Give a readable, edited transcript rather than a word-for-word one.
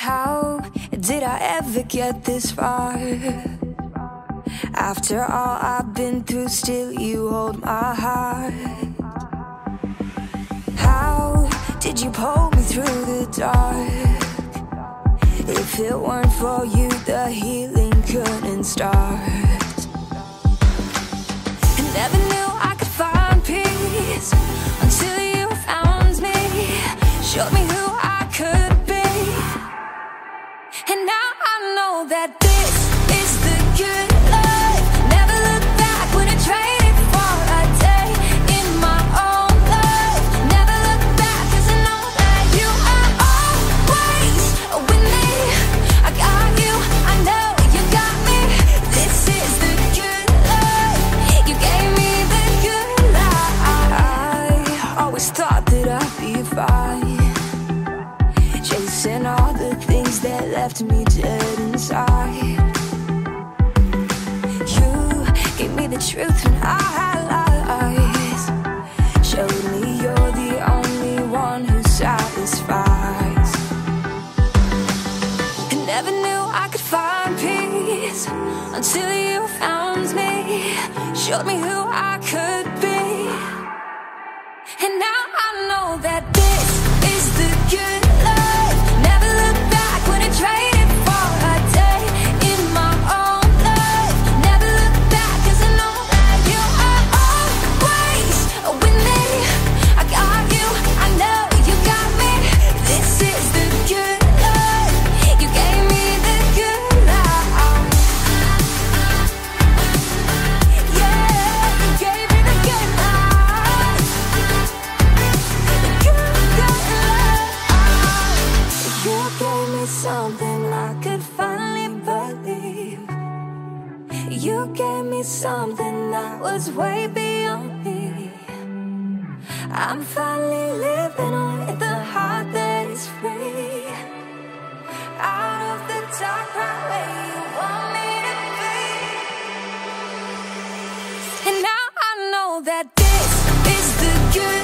How did I ever get this far? After all I've been through, still you hold my heart. How did you pull me through the dark? If it weren't for you, the healing couldn't start. I never knew I could find peace until you found me, showed me who I could be. And now I know that this is the good life. Never look back, wouldn't trade it for a day in my own life. Never look back, 'cause I know that you are always with me. I got you, I know you got me. This is the good life. You gave me the good life. I always thought that I'd be fine, chasing all the things that left me dead inside. You gave me the truth when I had lies, showed me you're the only one who satisfies. I never knew I could find peace until you found me, showed me who I could be. And now I know that this is the good life. Never look back, wouldn't trade it for a day in my own life. Never look back, 'cause I know that you are always with me. I got you, I know you got me. This is the good life. You gave me the good life. Yeah, you gave me the good life. You gave me something I could finally believe. You gave me something that was way beyond me. I'm finally living with a heart that is free, out of the dark, right where you want me to be. And now I know that this is the good